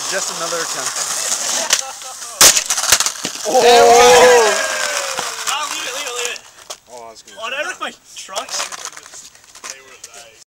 Just another attempt. Oh! Oh, leave it. Oh, I was gonna. Oh, did I wreck my trucks?